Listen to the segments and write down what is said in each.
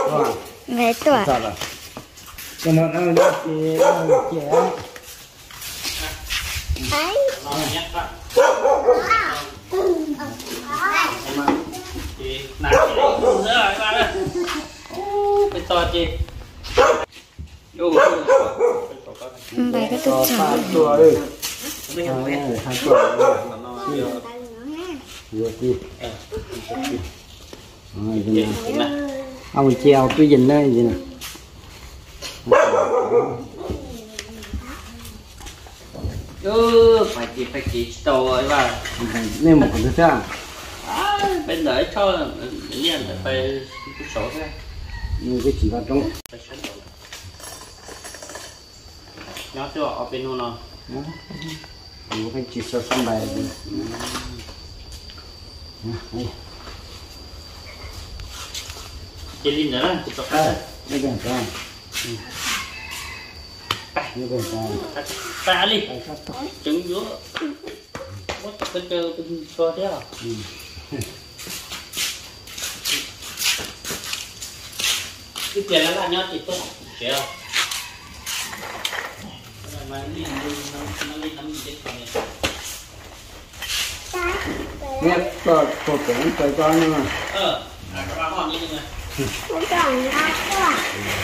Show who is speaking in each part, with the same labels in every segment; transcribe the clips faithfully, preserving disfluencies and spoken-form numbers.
Speaker 1: Mấy tuổi?
Speaker 2: Sao rồi? Cái nó nó nó chị nó chị ấy.
Speaker 1: Ấy.
Speaker 3: Chị nãy chị nữa rồi ba ơi. Phải to chị. Vô.
Speaker 1: Bài cái tốt chảo.
Speaker 2: Tuổi.
Speaker 3: Mấy thằng bé.
Speaker 2: Hai tuổi. Vừa đi. Rồi gì nè. Ông treo cái gì đây gì nè.
Speaker 3: Ừ, phải chị phải chị to rồi ba.
Speaker 2: Nên một cái thứ sao?
Speaker 3: À, bên đấy cho liền phải cái số thế.
Speaker 2: Như cái chỉ vào trong.
Speaker 3: Nhớ chưa ở bênนู้นnào.
Speaker 2: Một cái chỉ số sân bài đi.
Speaker 3: Chị Linh nữa, chị tập cái.
Speaker 2: Đây cái sao? Như vậy sao?
Speaker 3: Ta đi. Trứng dứa. Mất cái chơi cái cho thế à? Cái tiền là nhớ chị tốt, chị không? Mà Linh nó Linh nó chết rồi.
Speaker 2: Nghe có có cái cái con nữa mà.
Speaker 3: Ờ, à các bạn hỏi như thế này.
Speaker 1: Cũng còn đau quá.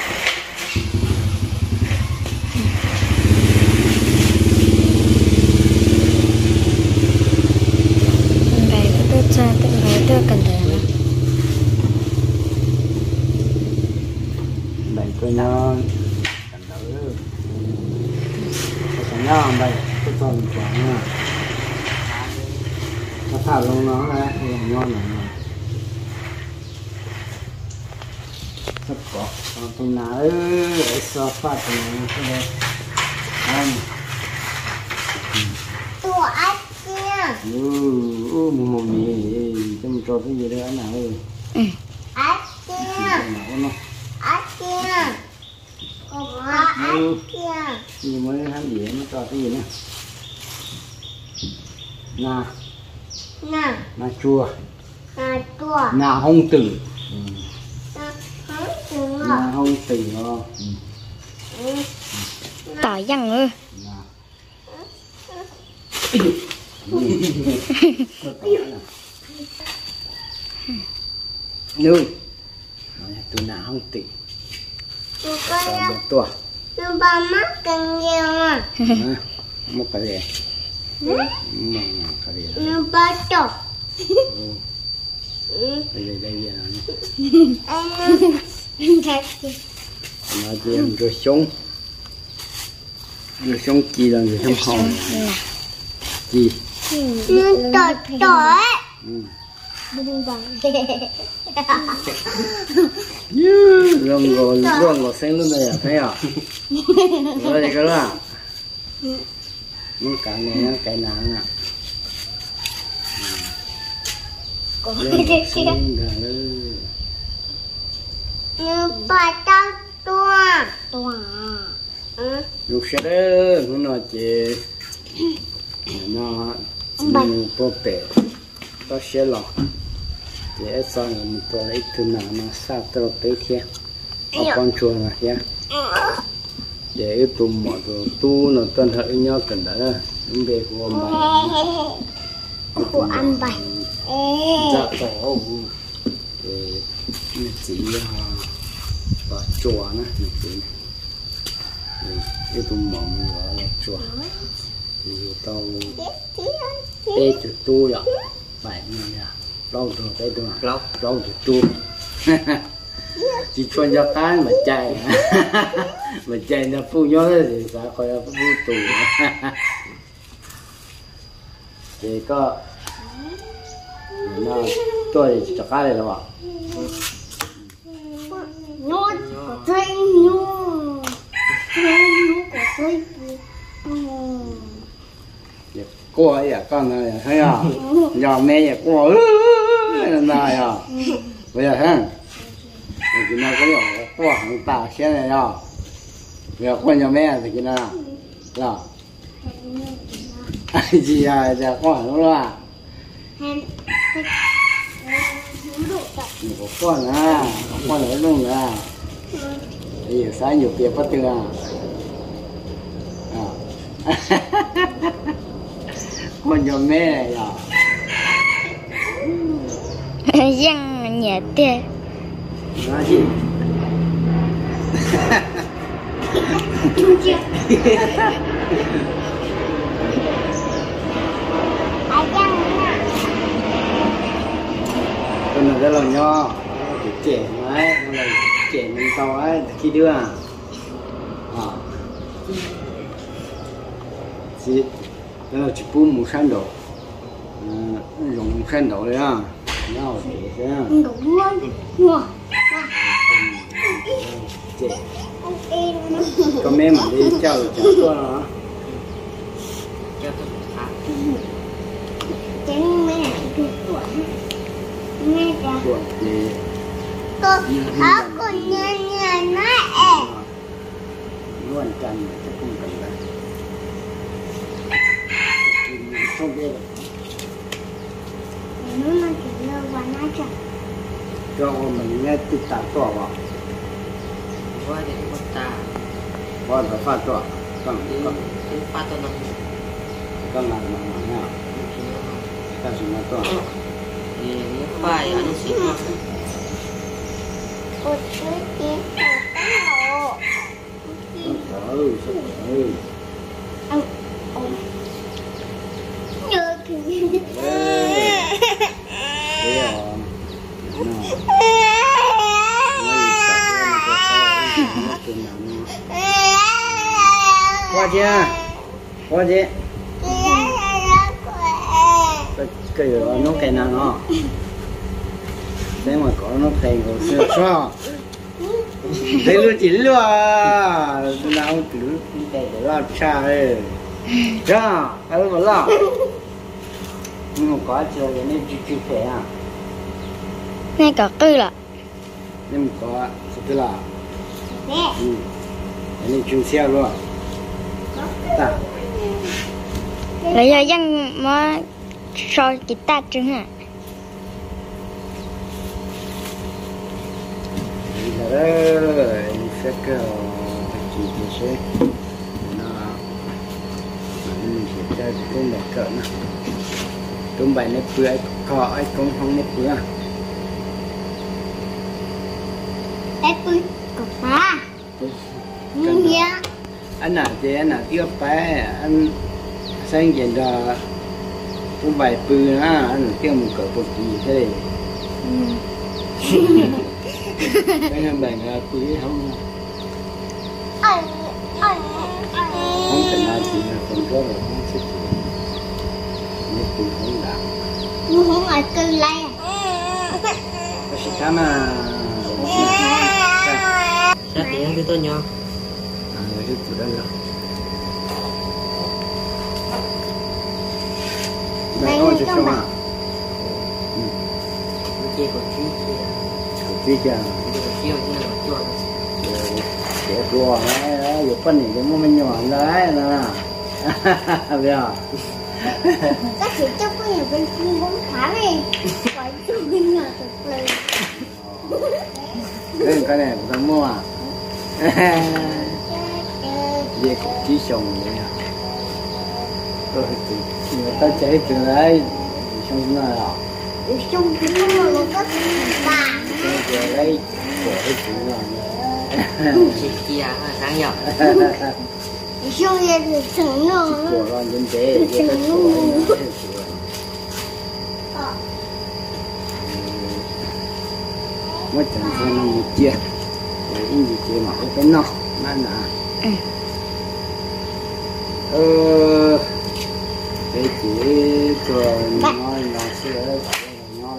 Speaker 1: Bài cái tốt cha tự bài đưa cần thở nó.
Speaker 2: Bài coi nó cần đỡ. Cái nhỏ bài cái con quảng à. Nó thả lông nó ra làm ngon này. Rất có. Còn tôi nói ở sofa thì nó cái này. Anh.
Speaker 1: Tụi anh kia.
Speaker 2: Ừ, ừ, mù mù mì, cho mình cho cái gì đây anh nào ơi.
Speaker 1: Ừ. Anh kia.
Speaker 2: Nó.
Speaker 1: Anh kia. Có anh kia.
Speaker 2: Gì mới hắn gì nó cho cái gì nữa. Nà.
Speaker 1: Nà.
Speaker 2: Nà chua.
Speaker 1: Nà chua.
Speaker 2: Nà hông tử.
Speaker 1: Nà hông tử.
Speaker 2: Nà hông tử đó.
Speaker 1: Tỏi dăng ư.
Speaker 2: Nuôi. Tôi nà hông tử. Còn một tuổi.
Speaker 1: Nó ba mắt cần nhiều à.
Speaker 2: Một cái gì? Một cái gì?
Speaker 1: Nó ba chọc.
Speaker 2: Đây đây đây giờ
Speaker 1: Anh nó thật gì?
Speaker 2: nó chỉ rồi sống rồi sống chi là rồi sống hòn chi
Speaker 1: nó tỏi tỏi đừng bằng
Speaker 2: rong rồi rong rồi xanh luôn này à thấy à rồi cái đó nó cả này nó cái nặng à
Speaker 1: nó ba tao tua tua
Speaker 2: lúc sau đó nó nói chị nó nó bố bể nó sẽ lọ để sau này mình tôi lấy thứ nào nó sao tôi tới kia ở con chuột mà kia để tụi mọi người tu nó tuân theo nhau cần đó đúng về của bài
Speaker 1: của ăn bài
Speaker 2: dạ tổ để chỉ và chùa nữa chỉ cái tụi mọi người gọi là chùa thì tao tê chụp tu rồi bài này à lâu rồi tê tu lâu lâu chụp tu chỉ chuyên gia cái mà chạy mà chạy nó phu nhớ thì sao coi là phu tù thì có nó tôi chỉ cho cái này đâu ạ
Speaker 1: nó có thấy nó nó có thấy
Speaker 2: cô ấy à con này thấy à giờ mẹ nhà cô ơi này à bây giờ ha thì nó có nhiều cô hàng tạ xe này à bây giờ con nhà mẹ thì cái nào là ai gì à giờ con đúng không ạ có con à con ở luôn à nhiều sai nhiều việc bắt được à con nhỏ mẹ này à
Speaker 1: răng nhẹ tê
Speaker 2: nói gì con này rất là nho trẻ đấy con này trẻ mình to ấy khi đưa à chị đó là chỉ bún một khăn đồ dùng một khăn đồ đấy à nhau để thế à
Speaker 1: đúng luôn ngọt
Speaker 2: trẻ có mấy mà đi chơi chẳng có nó
Speaker 1: tránh mẹ tuổi mẹ cả
Speaker 2: tuổi gì
Speaker 1: cô áo còn nhà nhà nó
Speaker 2: luôn cần chắc không cần đấy không biết
Speaker 1: nó mà chỉ là quán ăn chẳng
Speaker 2: cho mình nghe tự tạo to vào
Speaker 3: qua để bắt ta
Speaker 2: qua phải phát to còn còn
Speaker 3: cái phát to nó
Speaker 2: còn là mà nha ta chỉ nói to
Speaker 3: thì nó phải ăn xịt mà
Speaker 1: cô chú chị ở cái hồ
Speaker 2: ừ ừ
Speaker 1: ăn ôm nhớ thì
Speaker 2: qua chưa qua chưa cái cái nó cái nào nó xem mà có nó thành của sữa sao đây luôn chỉ luôn nào từ cái đó là cha ấy ra hay là là nhưng mà có chơi cái này chỉ phải à
Speaker 1: ngay cả cư là
Speaker 2: nhưng mà có sự là
Speaker 1: nè
Speaker 2: ừ cái này chung xe luôn ta
Speaker 1: lấy ra răng mà soi kita trứng hả
Speaker 2: bây giờ sẽ có chỉ thì sẽ nó mình sẽ chơi cái này cỡ nó chúng bài này bữa có ai cũng không này bữa
Speaker 1: em ơi có ba nhưng ya
Speaker 2: anh nào thì anh nào tiếp bé anh sang chuyện đó chúng bài bữa á anh tiêu một cỡ một gì thế cái này bạn là bữa không
Speaker 1: anh anh
Speaker 2: không cần nói gì là không có rồi không thích mấy bữa không đạt
Speaker 1: nhưng không ai cư lại
Speaker 2: có sự khá mà
Speaker 3: sát tiếng cái tôi nhau
Speaker 2: à cái chủ đây rồi đây thôi chứ không à
Speaker 3: cái của chú kia
Speaker 2: chú kia
Speaker 3: cái của chú kia là chú
Speaker 2: để đùa đấy đó giờ phân này cũng mới nhỏ đấy nè bây giờ
Speaker 1: các chị trong cái nhà bên kia cũng khá đi phải chung bên nhà thật là
Speaker 2: cái cái này cũng mua à về cũng chỉ xong vậy à tôi thì người ta chạy từ đấy xong nó là
Speaker 1: chung cái nó nó có bà
Speaker 2: rồi đấy của cái chuyện là
Speaker 3: chị kia sáng nhở
Speaker 1: chung nhà thì thằng nó
Speaker 2: của lo nhân tế của cái của mất chẳng phải là một chia rồi in gì chia mà cái nó nó là ờ cái chỉ rồi nói nó sẽ nói nó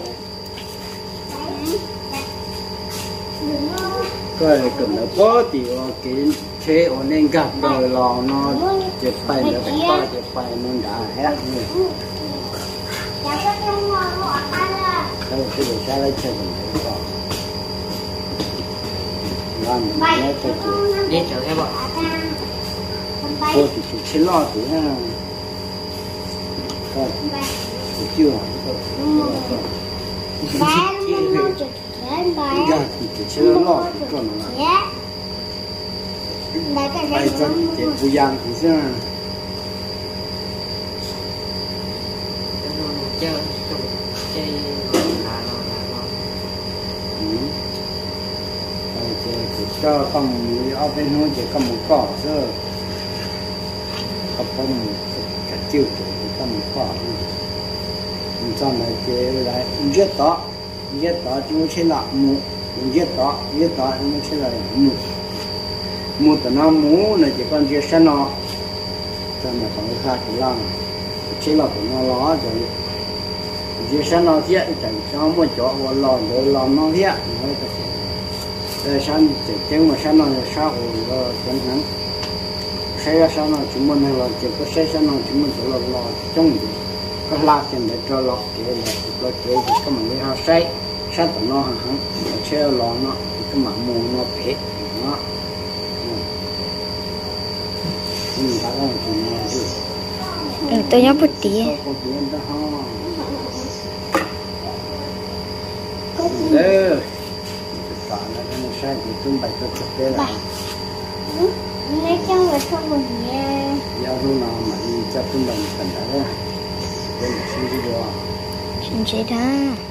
Speaker 2: cái cầm nó bó thì cái chế ổn nên gặp rồi lò nó chụp bài nó phải to chụp bài nó đã hết rồi đâu cái đồ xa lấy chơi mình phải to làm nó phải chịu
Speaker 3: đi chờ em bọn
Speaker 2: cô thì chỉ xin lo thì ha rồi chưa
Speaker 1: Ba lúc nó chụp lên ba.
Speaker 2: Dạ, thì chỉ là lo thì còn là.
Speaker 1: Đã cái
Speaker 2: Bây
Speaker 1: này
Speaker 2: giờ
Speaker 1: nó
Speaker 2: chỉ bù giang thì sao?
Speaker 4: chơi chơi là lo là lo
Speaker 2: Bây giờ thì cho con ở bênนู้นchỉ có một cỏ thôi. Có phong cả chiều thì có một cỏ. Mình cho này thì lại giết đó, giết đó chúng sẽ là mù, giết đó, giết đó chúng sẽ là mù. Mù từ nó mù này chỉ còn giết sẵn nó, cho nên còn khác cái lăng, chỉ là của nó ló rồi. Giết sẵn nó thiệt, chẳng cho một chỗ vào lò rồi lò nó thiệt, nói cái gì. Để sẵn chỉ tiếng mà sẵn nó là sao rồi chẳng hạn. Xây ra sẵn nó chúng mình là chỉ có xây sẵn nó chúng mình chỉ là lò trong gì. Có lạc trên để cho lọt kia là có chế thì có mà lấy hao say sát tận nó hả hả treo lọ nó cái mặt mù nó bể nó mình đã làm chuyện này rồi
Speaker 1: tôi nhớ bút tía.
Speaker 2: có chuyện đó ha đấy cả là cái sai thì chúng bày cho thực tế là
Speaker 1: Nghe trong là không một gì.
Speaker 2: giao thông nào mà cho chúng mình cần phải đấy xin chỉ đó
Speaker 1: Xin chị đó.